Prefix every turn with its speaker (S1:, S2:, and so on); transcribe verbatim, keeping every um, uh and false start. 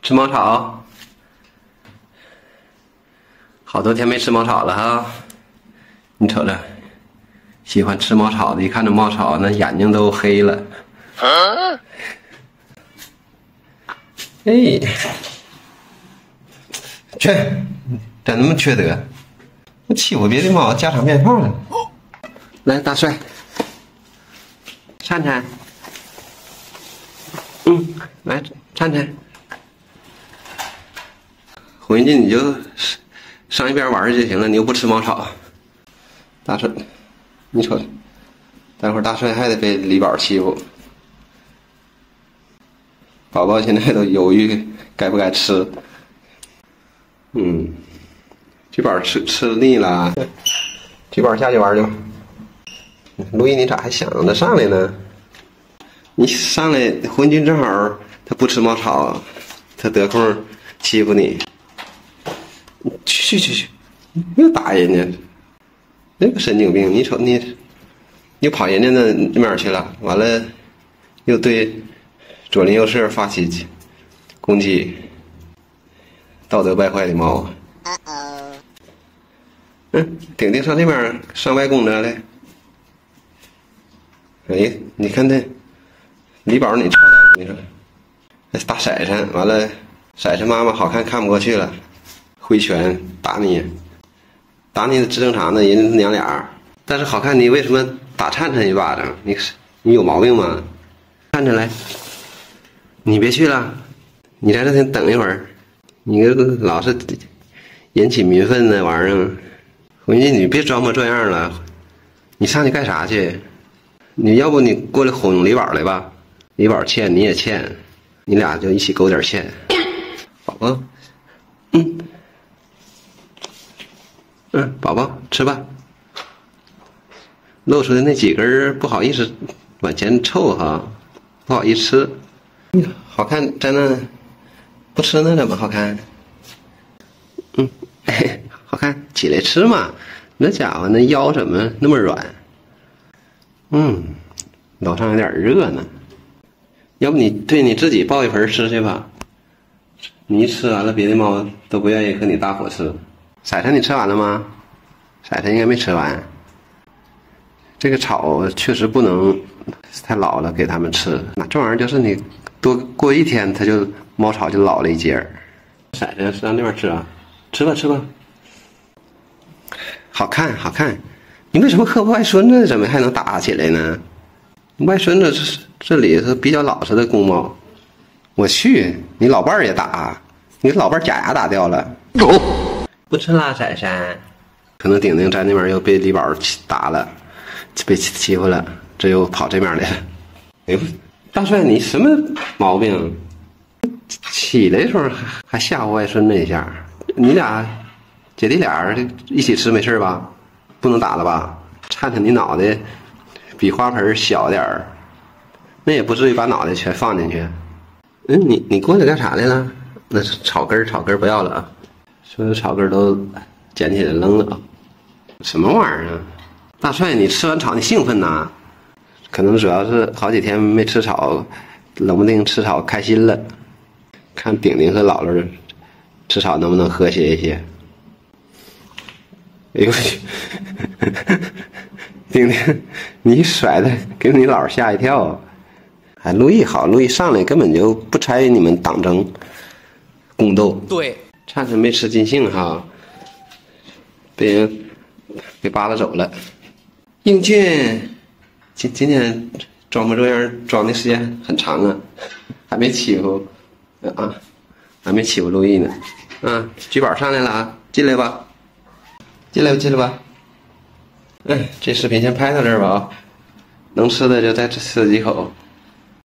S1: 吃猫草，好多天没吃猫草了哈。你瞅着，喜欢吃猫草的，一看着猫草，那眼睛都黑了。啊、哎，去，咋那么缺德？欺负别的猫，家常便饭了。来，大帅，灿灿，嗯，来，灿灿。回去你就上一边玩就行了，你又不吃猫草。大帅，你瞅，待会儿大帅还得被李宝欺负。宝宝现在都犹豫该不该吃。嗯，菊宝吃吃腻了，菊宝下去玩去吧。路易，你咋还想着上来呢？你上来，昏君正好他不吃猫草，他得空欺负你。去去去去，又打人家，那个神经病！你瞅你，又跑人家那那边去了，完了又对左邻右舍发起攻击，道德败坏的猫。嗯，顶顶上这边上外公这来。哎，你看这李宝，你瞅瞅，你说大婶婶，完了婶婶妈妈好看看不过去了。挥拳打你，打你正常的，人娘俩。但是好看，你为什么打灿灿一巴掌？你你有毛病吗？灿灿来，你别去了，你在这先等一会儿。你老是引起民愤那玩意儿，回去你别装模作样了。你上去干啥去？你要不你过来哄李宝来吧？李宝欠你也欠，你俩就一起勾点欠。宝宝，嗯。嗯，宝宝吃吧。露出的那几根不好意思往前凑哈，不好意思吃。好看在那，不吃那怎么好看？嗯，哎，好看，起来吃嘛。那家伙那腰怎么那么软？嗯，楼上有点热呢。要不你对你自己抱一盆吃去吧。你一吃完了，别的猫都不愿意和你搭伙吃。骰骰，你吃完了吗？骰骰应该没吃完。这个草确实不能太老了给他们吃，那这玩意儿就是你多过一天，它就猫草就老了一截儿。骰骰上那边吃啊，吃吧吃吧。好看好看，你为什么和外孙子怎么还能打起来呢？外孙子这这里是比较老实的公猫。我去，你老伴儿也打，你老伴儿假牙打掉了。哦，不吃啦，闪闪。可能顶顶在那边又被李宝打了，被欺负了，这又跑这边来了。哎呦，大帅，你什么毛病？起来的时候还还吓唬外孙子一下。你俩姐弟俩一起吃没事吧？不能打了吧？颤颤你脑袋比花盆小点儿，那也不至于把脑袋全放进去。嗯，你你过来干啥来了？那是草根儿，草根儿不要了啊！所有草根儿都捡起来扔了啊！什么玩意儿啊？大帅，你吃完草你兴奋呐？可能主要是好几天没吃草，冷不丁吃草开心了。看顶顶和姥姥吃草能不能和谐一些？哎呦我去！顶顶，你一甩的给你姥吓一跳。哎，路易好，路易上来根本就不参与你们党争、宫斗。对，灿灿没吃尽兴哈，被人给扒拉走了。英俊，今今天装模作样装的时间很长啊，还没欺负啊，还没欺负路易呢。啊，菊宝上来了啊，进来吧，进来吧，进来吧。嗯，这视频先拍到这儿吧啊，能吃的就再吃几口。